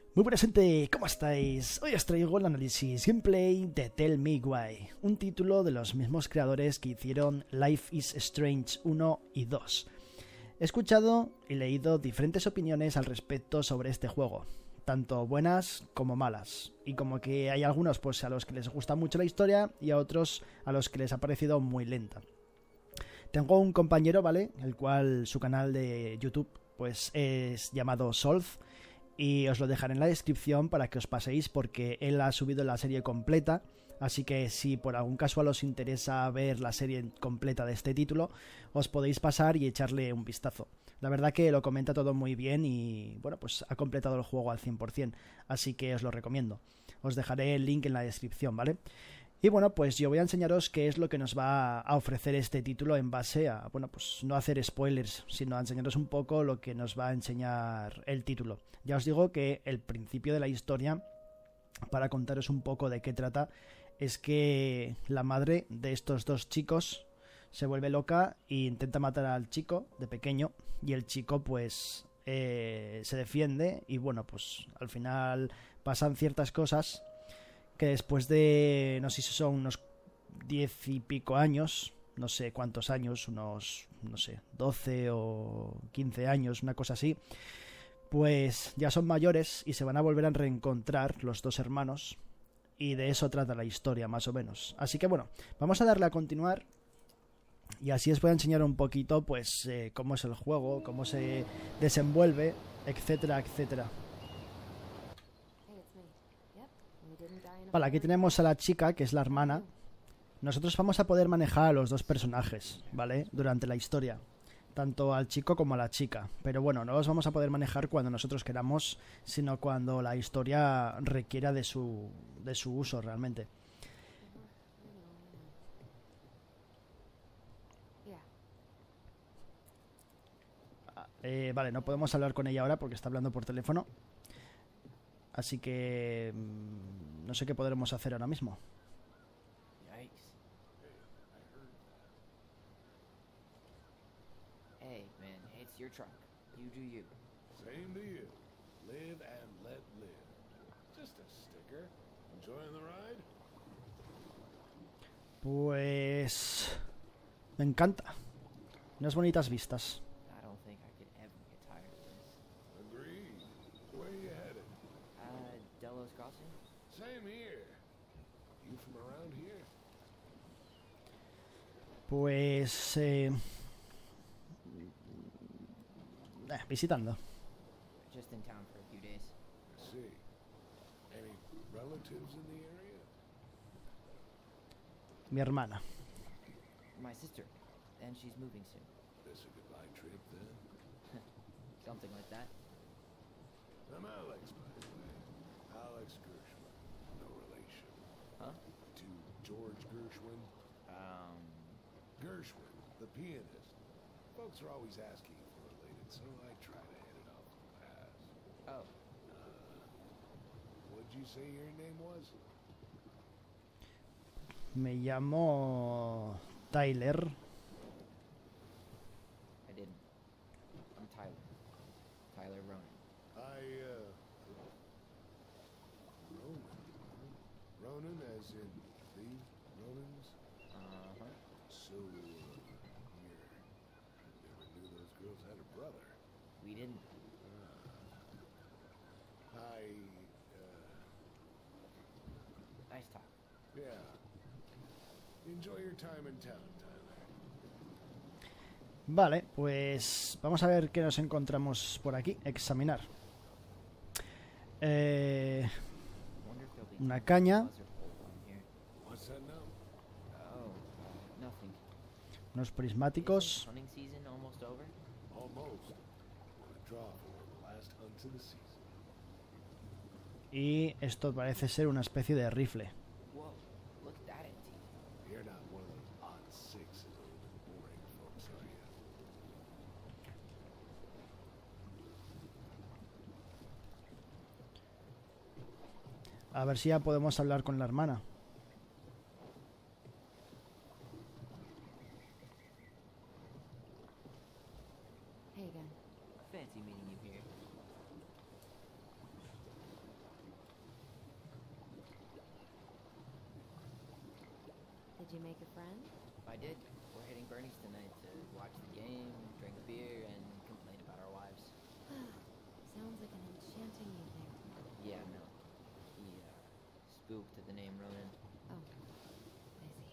Muy buena gente, ¿cómo estáis? Hoy os traigo el análisis gameplay de Tell Me Why, un título de los mismos creadores que hicieron Life is Strange 1 y 2. He escuchado y leído diferentes opiniones al respecto sobre este juego, tanto buenas como malas, y como que hay algunos pues a los que les gusta mucho la historia y a otros a los que les ha parecido muy lenta. Tengo un compañero, ¿vale? El cual su canal de YouTube pues es llamado Solve, y os lo dejaré en la descripción para que os paséis porque él ha subido la serie completa, así que si por algún casual os interesa ver la serie completa de este título, os podéis pasar y echarle un vistazo. La verdad que lo comenta todo muy bien y bueno, pues ha completado el juego al 100%, así que os lo recomiendo. Os dejaré el link en la descripción, ¿vale? Y bueno, pues yo voy a enseñaros qué es lo que nos va a ofrecer este título en base a, bueno, pues no hacer spoilers, sino a enseñaros un poco lo que nos va a enseñar el título. Ya os digo que el principio de la historia, para contaros un poco de qué trata, es que la madre de estos dos chicos se vuelve loca e intenta matar al chico de pequeño, y el chico pues se defiende y bueno, pues al final pasan ciertas cosas que después de, no sé si son unos 10 y pico años, no sé cuántos años, unos, no sé, 12 o 15 años, una cosa así, pues ya son mayores y se van a volver a reencontrar los dos hermanos, y de eso trata la historia, más o menos. Así que bueno, vamos a darle a continuar, y así os voy a enseñar un poquito, pues, cómo es el juego, cómo se desenvuelve, etcétera, etcétera. Vale, aquí tenemos a la chica, que es la hermana. Nosotros vamos a poder manejar a los dos personajes, ¿vale? Durante la historia, tanto al chico como a la chica. Pero bueno, no los vamos a poder manejar cuando nosotros queramos, sino cuando la historia requiera de su uso realmente. Vale, no podemos hablar con ella ahora porque está hablando por teléfono. Así que no sé qué podremos hacer ahora mismo. Yikes. Hey, man, it's your truck. You do you. Same to you. Live and let live. Just a sticker. Enjoying the ride? Pues me encanta. Unas bonitas vistas. I don't think I could ever get tired of this. Agreed. Where you headed? Delos Crossing? Same here. You from around here? Pues visitando. Just in town for a few days. I see. Any relatives in the area? Mi hermana. My sister. And she's moving soon. This a goodbye trip then? Something like that. I'm Alex, by the way. Alex Gershwin. No relation. Huh? To George Gershwin. Gershwin, the pianist. Folks are always asking if we're related, so I try to hit it off the pass. Oh. What'd you say your name was? Me llamo Tyler. I didn't. I'm Tyler. Tyler Ronan. Ronan as in the Ronans? Uh-huh. So, you never knew those girls had a brother. We didn't. Nice talk. Yeah. Enjoy your time in town, Tyler. Vale, pues vamos a ver qué nos encontramos por aquí. Examinar. Wonder if there'll be Una time for caña. a buzzer hole down here. What's that now? Oh, nothing. Unos Isn't prismáticos. hunting season almost over? Almost. Gonna draw for the last hunts of the season. Y esto parece ser una especie de rifle. Whoa, look at that antique. You're not one of those odd sixes old and boring folks, are you? A ver si ya podemos hablar con la hermana. Hey again. Fancy meeting you here. you make a friend? I did. We're hitting Bernie's tonight to watch the game, drink a beer, and complain about our wives. Sounds like an enchanting evening. Yeah, no. He, spooked at the name Ronan. Oh, I see.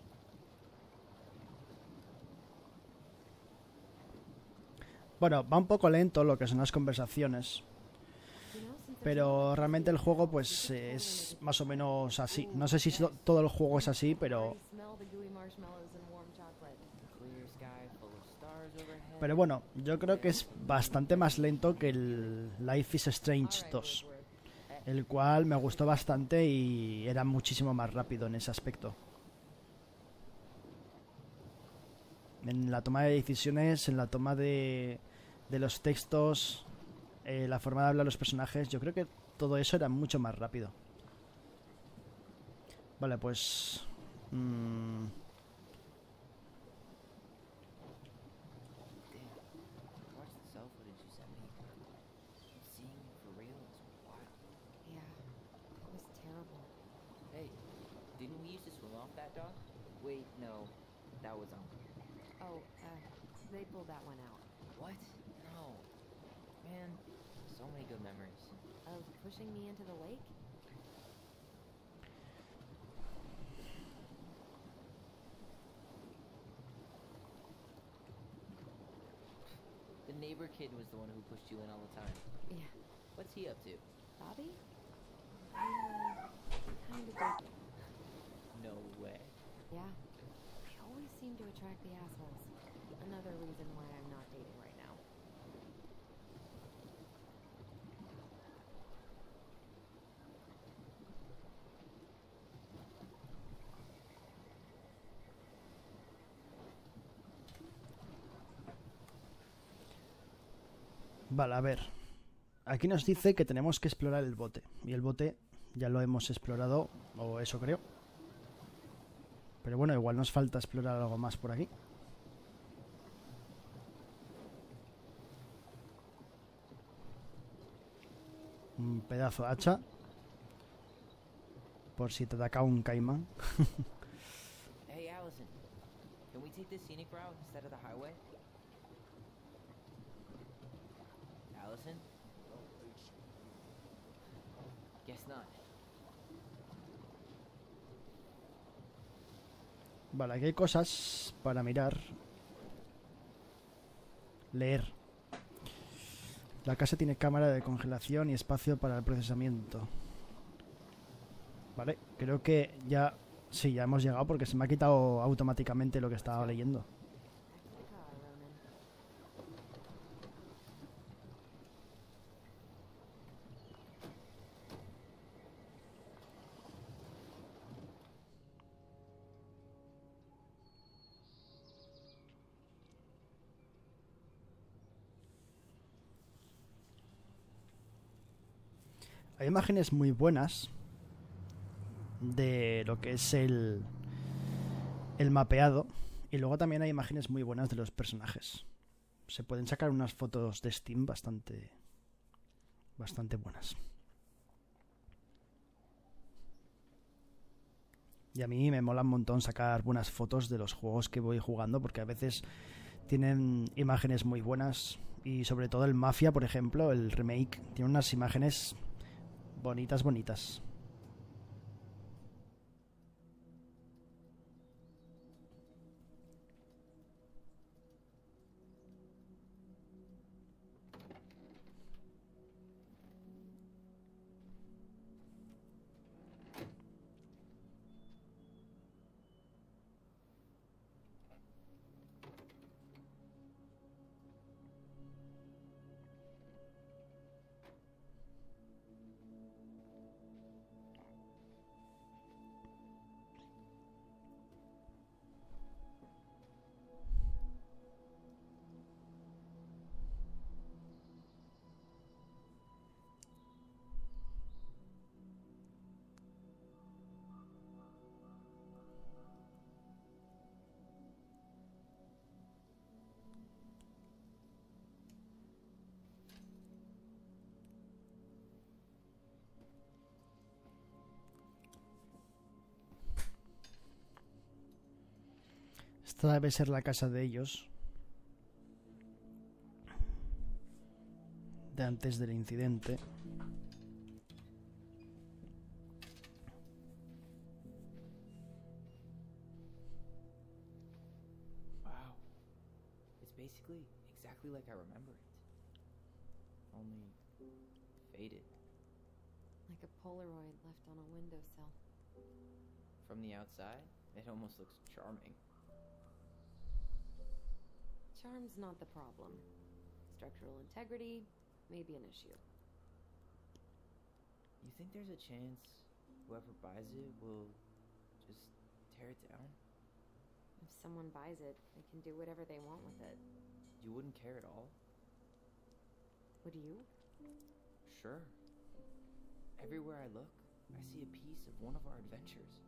Bueno, va un poco lento lo que son las conversaciones, You know, since there's pero no realmente el juego pues electricity, es más o menos así. No sé si todo el juego es así, pero smell the gooey marshmallows and warm chocolate. Clear sky full of stars overhead. Pero bueno, yo creo que es bastante más lento que el Life is Strange 2, el cual me gustó bastante y era muchísimo más rápido en ese aspecto. En la toma de decisiones, en la toma de los textos, la forma de hablar los personajes, yo creo que todo eso era mucho más rápido. Vale, pues... Damn. Watch the cell footage you sent me. Seeing it for real is wild. Yeah, it was terrible. Hey, didn't we used to swim off that dock? Wait, no. That was Oh, they pulled that one out. What? No. Man, so many good memories. Of pushing me into the lake? The neighbor kid was the one who pushed you in all the time. Yeah. What's he up to? Bobby? Kinda joking. No way. Yeah. I always seem to attract the assholes. Another reason why I'm not dating right now. Vale, a ver. Aquí nos dice que tenemos que explorar el bote. Y el bote ya lo hemos explorado, o eso creo. Pero bueno, igual nos falta explorar algo más por aquí. Un pedazo de hacha. Por si te ataca un caimán. Hey, Allison. Can we take the scenic route instead of the highway? Allison? Guess not. Vale, aquí hay cosas para mirar. Leer. La casa tiene cámara de congelación y espacio para el procesamiento. Vale, creo que ya... Sí, ya hemos llegado porque se me ha quitado automáticamente lo que estaba leyendo. Back to the car, Ronan. Hay imágenes muy buenas de lo que es el mapeado. Y luego también hay imágenes muy buenas de los personajes. Se pueden sacar unas fotos de Steam bastante buenas. Y a mí me mola un montón sacar buenas fotos de los juegos que voy jugando, porque a veces tienen imágenes muy buenas. Y sobre todo el Mafia, por ejemplo, el remake, tiene unas imágenes bonitas. Esta debe ser la casa de ellos. De antes del incidente. Wow. It's basically exactly like I remember it. Only faded. Like a Polaroid left on a windowsill. From the outside, it almost looks charming. Charm's not the problem. Structural integrity may be an issue. You think there's a chance whoever buys it will just tear it down? If someone buys it, they can do whatever they want with it. You wouldn't care at all? Would you? Sure. Everywhere I look, I see a piece of one of our adventures.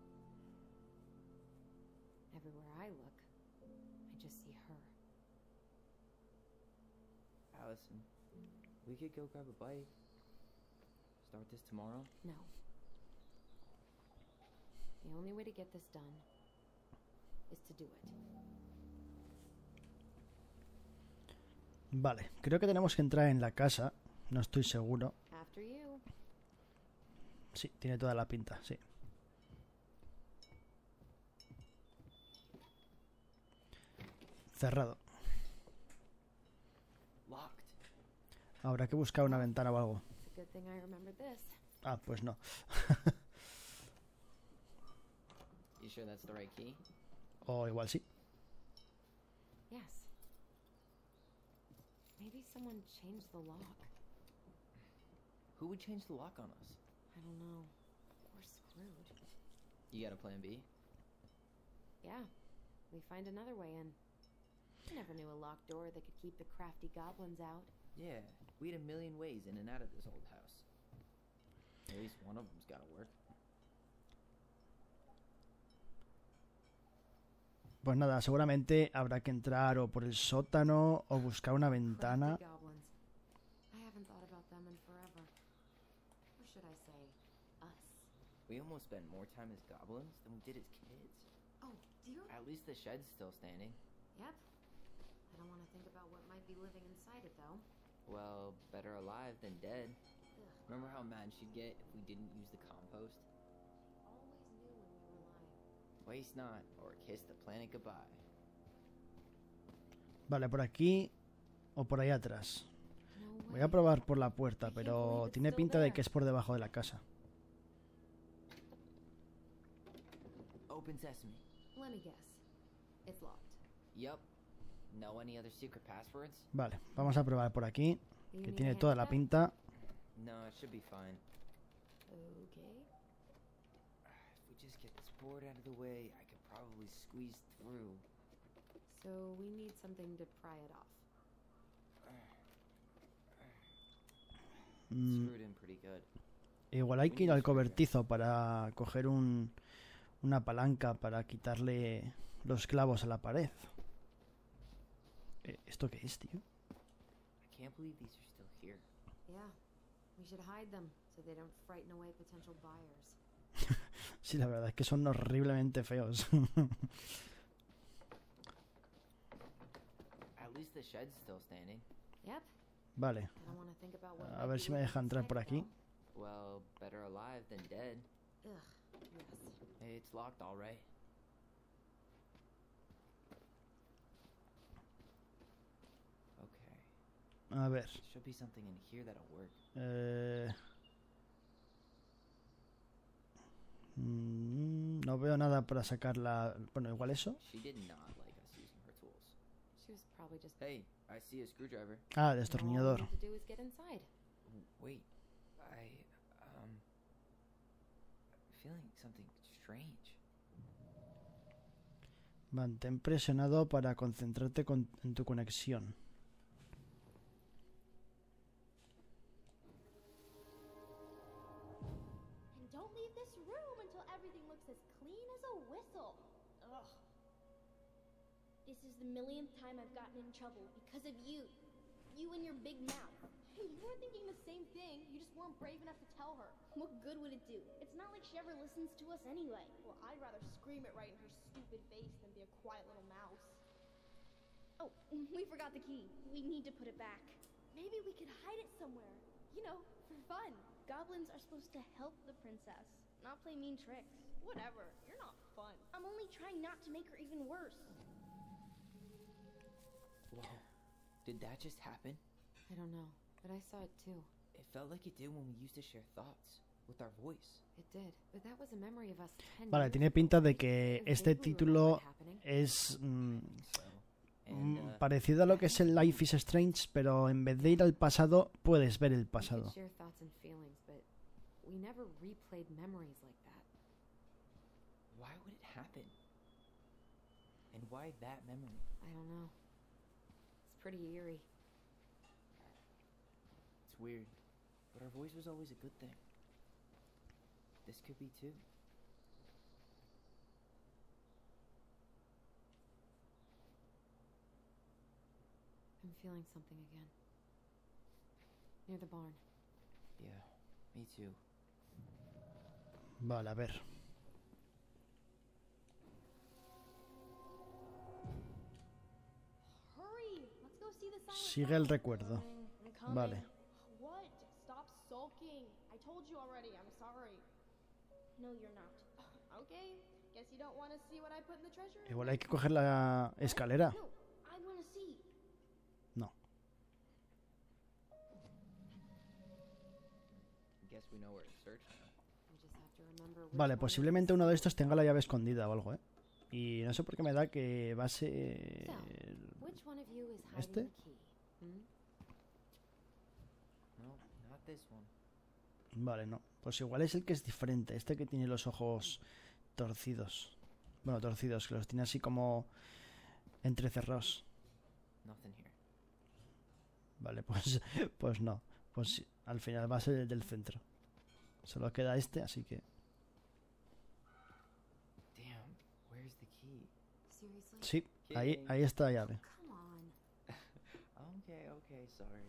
Everywhere I look, I just see her. Allison, we could go grab a bite. Start this tomorrow? No. The only way to get this done is to do it. Vale, creo que tenemos que entrar en la casa. No estoy seguro. After you. Sí, tiene toda la pinta, sí. Cerrado. Locked. Habrá que buscar una ventana o algo. It's a good thing I remembered this. Ah, pues no. You sure that's the right key? O igual sí. Yes. Maybe someone changed the lock. Who would change the lock on us? I don't know. We're screwed. You got a plan B? Yeah. We find another way in. I never knew a locked door that could keep the crafty goblins out. Yeah, we had a million ways in and out of this old house. At least one of them's gotta work. Pues nada, seguramente habrá que entrar o por el sótano o buscar una ventana. Crafty goblins. I haven't thought about them in forever. Or should I say, us? We almost spent more time as goblins than we did as kids. Oh, dear. At least the shed's still standing. Yep. I don't want to think about what might be living inside it, though. Well, better alive than dead. Ugh. Remember how mad she'd get if we didn't use the compost? Always knew when we were lying. Waste not, or kiss the planet goodbye. Vale, por aquí o por ahí atrás. No Voy a way. probar por la puerta, pero tiene pinta de que es por debajo de la casa. Open sesame. Let me guess. It's locked. Yup. Know any other secret passwords? Vale, vamos a probar por aquí, You que need tiene a toda la hand pinta. No, it should be fine. Okay. If we just get this board out of the way, I could probably squeeze through. So we need something to pry it off. Mm, Screwed in pretty good. igual hay que ir al cobertizo para coger una palanca para quitarle los clavos a la pared. ¿Esto qué es, tío? I can't believe these are still here. Yeah. We should hide them so they don't frighten away potential buyers. Sí, la verdad es que son horriblemente feos. At least the shed's still standing. Yep. Vale, I don't want to think about what a might ver be si me living deja entrar inside por it, aquí. though. Well, better alive than dead. Ugh. Yes. Hey, it's locked all right. Okay. A ver. There should be something in here that'll work. No veo nada para sacarla. Bueno, igual eso. She did not like us using her tools. She was probably just. Hey, I see a screwdriver. Ah, All we destornillador. need to do is get inside. Wait, I'm feeling something strange. Mantén presionado para concentrarte en tu conexión. And don't leave this room until everything looks as clean as a whistle. Ugh. This is the millionth time I've gotten in trouble because of you. You and your big mouth. Hey, you were thinking the same thing. You just weren't weren't brave enough to tell her. What good would it do? It's not like she ever listens to us anyway. Well, I'd rather scream it right in her stupid face than be a quiet little mouse. Oh, we forgot the key. We need to put it back. Maybe we could hide it somewhere. You know, for fun. Goblins are supposed to help the princess, not play mean tricks. Whatever. You're not fun. I'm only trying not to make her even worse. Whoa. Did that just happen? I don't know, but I saw it too. It felt like it did when we used to share thoughts with our voice. It did, but that was a memory of us 10 Vale, years tiene ago. pinta de que If este they remember título what happening. es So, and, parecido a lo que es el Life is Strange, pero en vez de ir al pasado, puedes ver el We could pasado. share thoughts and feelings, but we never replayed memories like that. why would it happen? And why that memory? I don't know. It's pretty eerie. It's weird, but our voice was always a good thing. This could be too. I'm feeling something again. Near the barn. Yeah, me too. Vale, a ver. Hurry! Let's go see the silent Sigue el barn. recuerdo. I'm coming. Vale. What? Stop sulking. I told you already. I'm sorry. No, you're not. Okay. Guess you don't want to see what I put in the treasure room. Igual hay que coger la escalera. No, I want to see. No. Guess we know where to search now. We just have to remember which Vale, one it posiblemente is. uno de estos tenga la llave escondida o algo, ¿eh? Y no sé por qué me da que va a ser... So, which one of you is hiding ¿Este? the key? Hmm? No, not this one. Vale, no. Pues igual es el que es diferente. Este que tiene los ojos torcidos. Bueno, torcidos, que los tiene así como entrecerrados. Nothing here. Vale, pues, pues no. Pues sí, al final va a ser el del centro. Solo queda este, así que... Damn, where's the key? Seriously? Sí, ahí está la llave. Come on. Okay, sorry.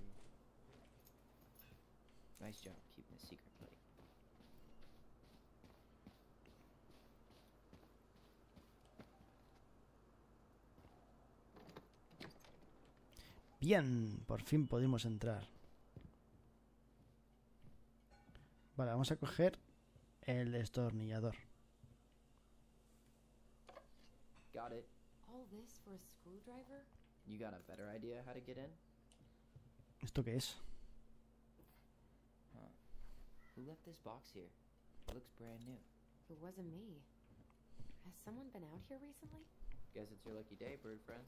Nice job keeping a secret, buddy. Bien, por fin pudimos entrar. Vale, vamos a coger el destornillador. Got it. All this for a screwdriver? You got a better idea how to get in? ¿Esto qué es? Huh. Who left this box here? It looks brand new. It wasn't me. Has someone been out here recently? Guess it's your lucky day, bird friends.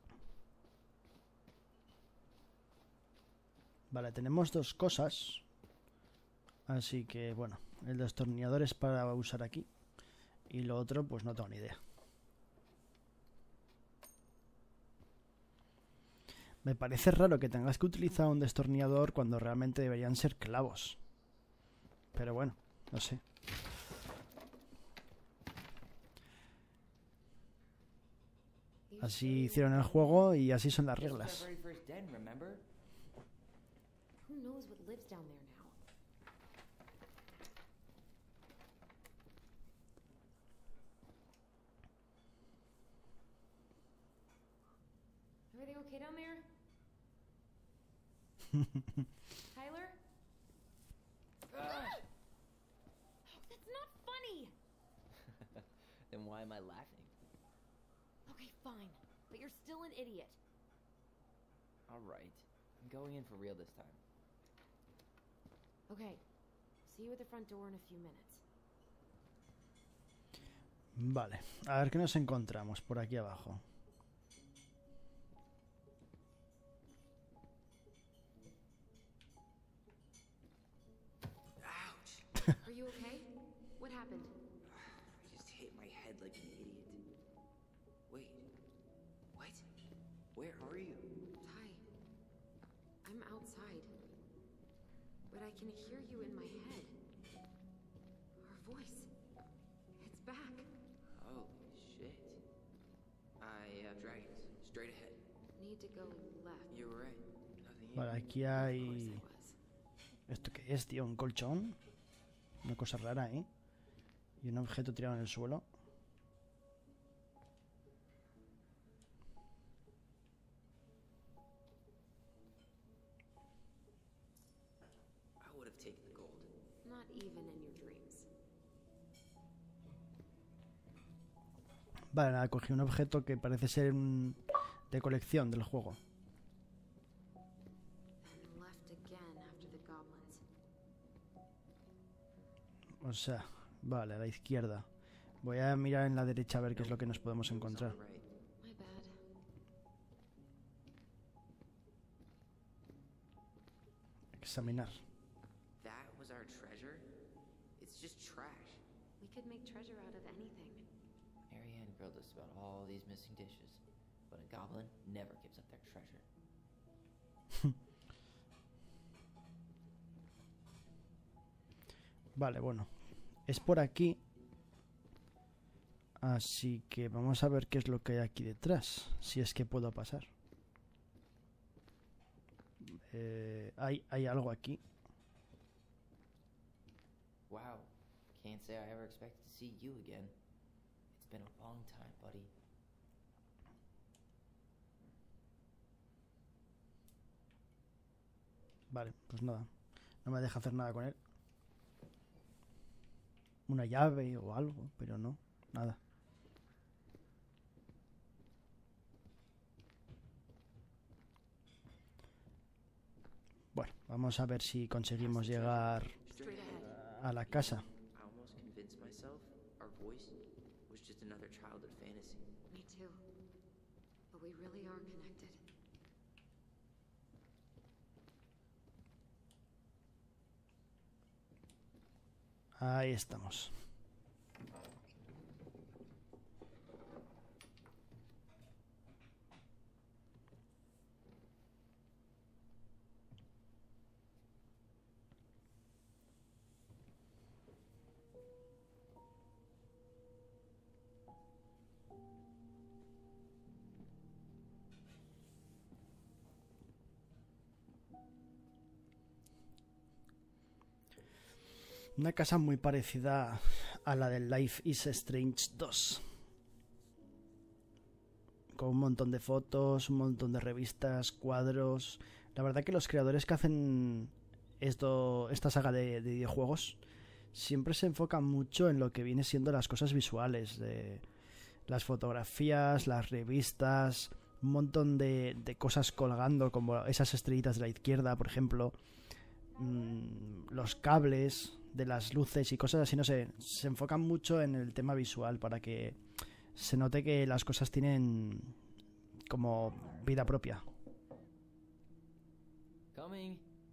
Vale, tenemos dos cosas. Así que, bueno, el destornillador es para usar aquí. Y lo otro, pues no tengo ni idea. Me parece raro que tengas que utilizar un destornillador cuando realmente deberían ser clavos. Pero bueno, no sé. Así hicieron el juego y así son las This was our reglas. very first den, remember? Who knows what lives down there now? Everything okay down there? Tyler? That's not funny! Then why am I laughing? Okay, fine. But you're still an idiot. Alright. I'm going in for real this time. Okay. See you at the front door in a few minutes. Vale, a ver qué nos encontramos por aquí abajo. Are you okay? What happened? I just hit my head like an idiot. Wait. What? Where are you? Ty, I'm outside. But I can hear you in my head. Our voice. It's back. Holy shit. I have dragons. Straight ahead. Need to go left. You were right. Nothing here. Vale, aquí Of course hay I was. ¿Esto qué es, tío? ¿Un colchón? Una cosa rara, ¿eh? Y un objeto tirado en el suelo. I would have taken the gold. Not even in your dreams. Vale, nada, cogí un objeto que parece ser de colección del juego. Then left again after the goblins. O sea, vale, a la izquierda. Voy a mirar en la derecha a ver qué es lo que nos podemos encontrar. Right. My bad. Examinar. That was our treasure? It's just trash. We could make treasure out of anything. Marianne grilled us about all these missing dishes, but a goblin never gives up their treasure. Vale, bueno. Es por aquí. Así que vamos a ver qué es lo que hay aquí detrás. Si es que puedo pasar. Hay algo aquí. Wow, can't say I ever expected to see you again. It's been a long time, buddy. Vale, pues nada. No me deja hacer nada con él. Una llave o algo, pero no. Nada. Bueno, vamos a ver si conseguimos llegar Straight ahead. a la casa. I almost convinced myself our voice was just another childhood fantasy. Me too. But we really are connected. Ahí estamos. Una casa muy parecida a la de Life is Strange 2. Con un montón de fotos, un montón de revistas, cuadros. La verdad que los creadores que hacen esta saga de videojuegos siempre se enfocan mucho en lo que viene siendo las cosas visuales, de las fotografías, las revistas, un montón de cosas colgando, como esas estrellitas de la izquierda, por ejemplo, los cables de las luces y cosas así, no sé, se enfocan mucho en el tema visual para que se note que las cosas tienen como vida propia. Coming.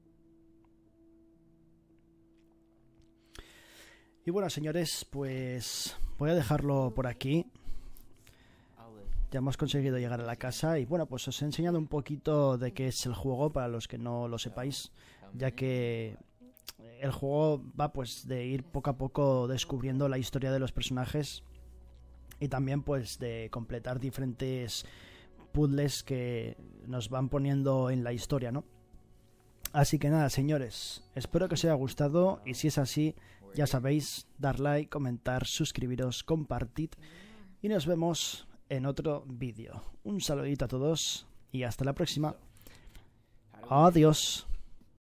Y bueno, señores, pues voy a dejarlo por aquí. Ya hemos conseguido llegar a la casa y bueno, pues os he enseñado un poquito de qué es el juego para los que no lo sepáis, ya que el juego va pues de ir poco a poco descubriendo la historia de los personajes y también pues de completar diferentes puzzles que nos van poniendo en la historia, ¿no? Así que nada, señores, espero que os haya gustado y si es así, ya sabéis, dar like, comentar, suscribiros, compartid y nos vemos en otro vídeo. Un saludito a todos y hasta la próxima. Adiós.